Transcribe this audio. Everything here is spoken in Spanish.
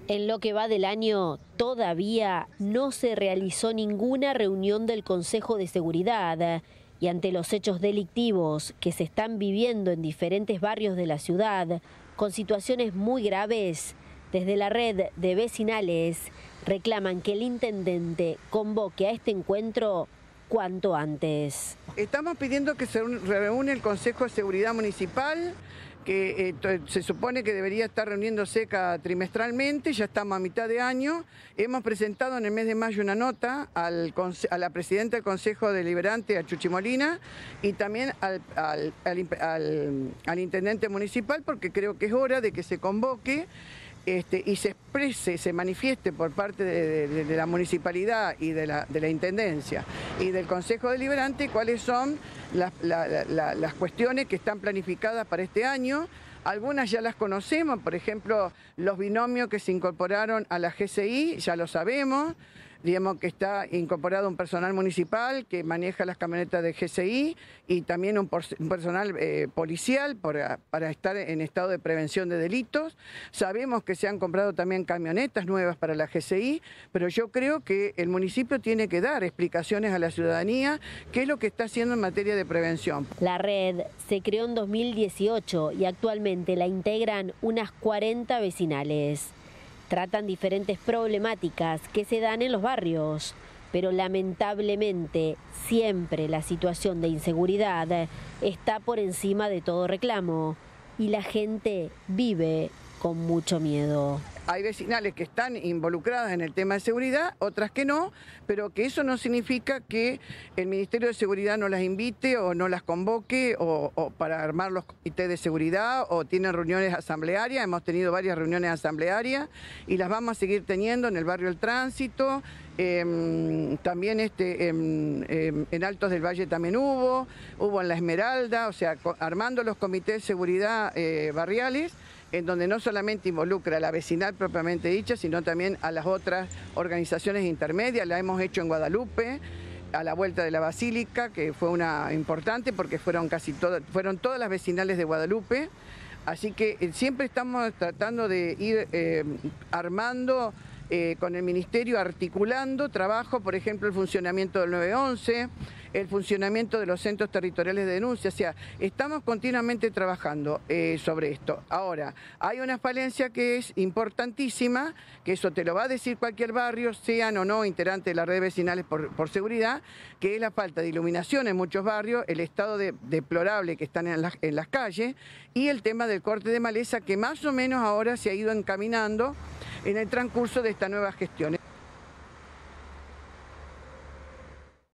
En lo que va del año, todavía no se realizó ninguna reunión del Consejo de Seguridad y ante los hechos delictivos que se están viviendo en diferentes barrios de la ciudad, con situaciones muy graves, desde la red de vecinales reclaman que el intendente convoque a este encuentro cuanto antes. Estamos pidiendo que se reúne el Consejo de Seguridad Municipal, que se supone que debería estar reuniéndose cada trimestralmente, ya estamos a mitad de año. Hemos presentado en el mes de mayo una nota a la presidenta del Consejo Deliberante, a Chuchi Molina, y también al intendente municipal, porque creo que es hora de que se convoque y se exprese, se manifieste por parte de la municipalidad y de la intendencia y del Consejo Deliberante cuáles son las cuestiones que están planificadas para este año. Algunas ya las conocemos, por ejemplo, los binomios que se incorporaron a la GCI, ya lo sabemos. Digamos que está incorporado un personal municipal que maneja las camionetas de GCI y también un personal policial para estar en estado de prevención de delitos. Sabemos que se han comprado también camionetas nuevas para la GCI, pero yo creo que el municipio tiene que dar explicaciones a la ciudadanía qué es lo que está haciendo en materia de prevención. La red se creó en 2018 y actualmente la integran unas 40 vecinales. Tratan diferentes problemáticas que se dan en los barrios, pero lamentablemente siempre la situación de inseguridad está por encima de todo reclamo y la gente vive con mucho miedo. Hay vecinales que están involucradas en el tema de seguridad, otras que no, pero que eso no significa que el Ministerio de Seguridad no las invite o no las convoque o para armar los comités de seguridad o tienen reuniones asamblearias. Hemos tenido varias reuniones asamblearias y las vamos a seguir teniendo en el barrio El Tránsito, también en Altos del Valle también hubo en La Esmeralda, o sea, armando los comités de seguridad barriales, en donde no solamente involucra a la vecinal propiamente dicha, sino también a las otras organizaciones intermedias. La hemos hecho en Guadalupe, a la vuelta de la Basílica, que fue una importante porque fueron todas las vecinales de Guadalupe. Así que siempre estamos tratando de ir armando con el Ministerio, articulando trabajo, por ejemplo, el funcionamiento del 911, el funcionamiento de los centros territoriales de denuncia. O sea, estamos continuamente trabajando sobre esto. Ahora, hay una falencia que es importantísima, que eso te lo va a decir cualquier barrio, sean o no integrantes de las redes vecinales por seguridad, que es la falta de iluminación en muchos barrios, el estado deplorable que están en las calles y el tema del corte de maleza, que más o menos ahora se ha ido encaminando en el transcurso de esta nueva gestión.